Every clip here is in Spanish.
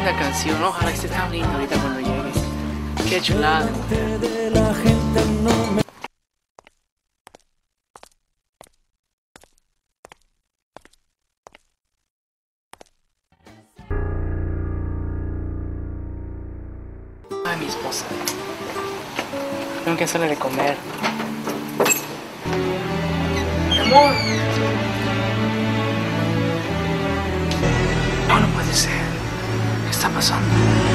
linda canción. Ojalá esté tan linda ahorita cuando llegues. Qué chulada de mujer. Ay, mi esposa. Tengo que hacerle de comer. Mi amor. No, no puede ser. ¿Qué está pasando?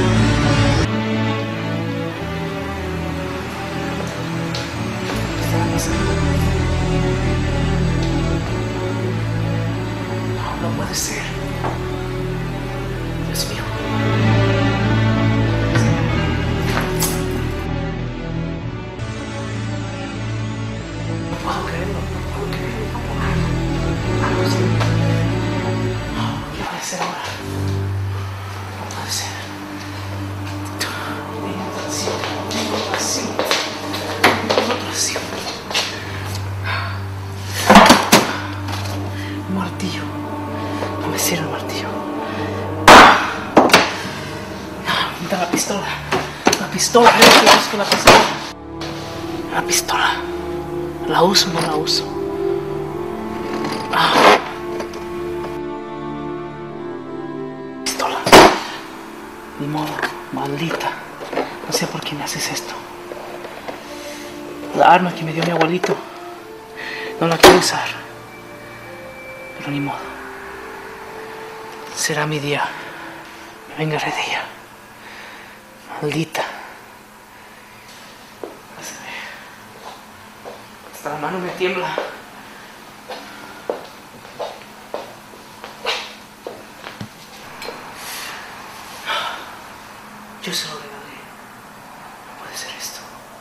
¿Qué está pasando? No, no puede ser. Dios mío. No puedo creerlo. ¿Qué puede ser ahora? No puede ser. Un martillo. No me sirve el martillo. Necesito la pistola. La pistola. Creo que busco la pistola. La pistola. ¿La uso o no la uso? Pistola. Ni modo, maldita. No sé por qué me haces esto. La arma que me dio mi abuelito no la quiero usar. Pero ni modo. Será mi día. Me vengaré de ella. Maldita. Hasta la mano me tiembla. Yo se lo regalé. No puede ser esto.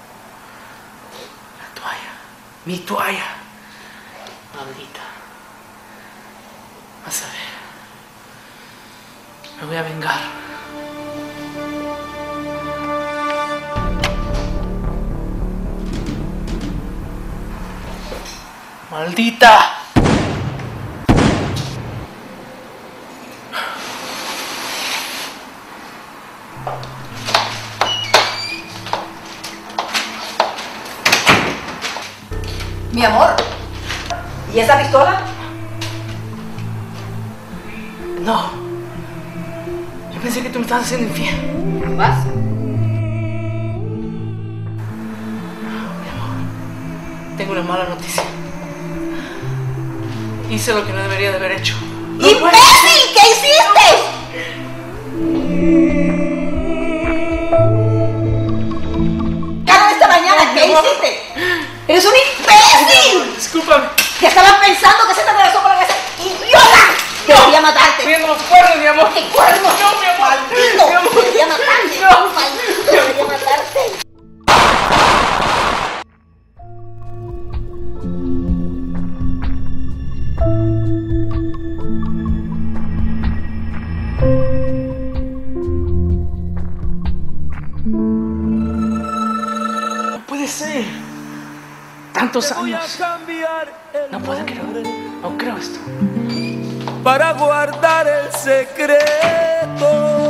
La toalla. Mi toalla. Maldita. Vas a ver. Me voy a vengar. ¡Maldita! Mi amor, ¿y esa pistola? No. Yo pensé que tú me estabas haciendo infiel. ¿Vas? Mi amor, tengo una mala noticia. Hice lo que no debería de haber hecho. ¡Imbécil! ¿Qué hiciste? Esta mañana, ¿qué hiciste? ¡Eres un imbécil! Discúlpame. Que estabas pensando que se te atravesó por la cabeza. ¡Idiota! Quería matarte. Viendo los cuernos, mi amor. ¡Qué cuernos! No, mi amor. ¡Maldito! Mi amor. Quería matarte. No. ¡Maldito! Quería matarte. No puede ser. Tantos años. No puedo creer. No creo esto. Para guardar el secreto.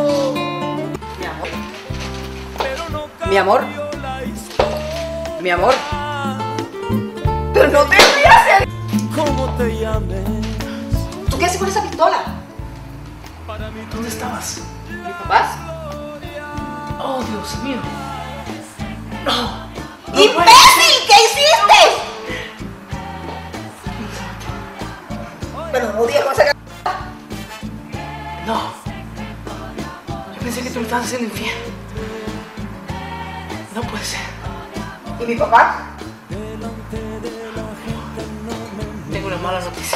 Mi amor. Mi amor. Pero no te rías. ¿Cómo te llames? ¿Tú qué haces con esa pistola? ¿Dónde estabas? ¿Mis papás? Oh, Dios mío. No. ¡Imbécil! ¿Qué hiciste? Pero no digas con esa cara. No. Yo pensé que tú me estabas haciendo infiel. No puede ser. ¿Y mi papá? Tengo una mala noticia.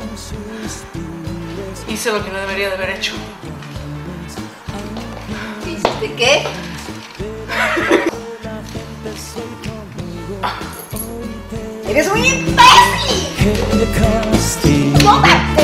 Hice lo que no debería de haber hecho. ¿Hiciste qué? ¡Eres un imbécil! ¡Qué castigo! ¡Idiota!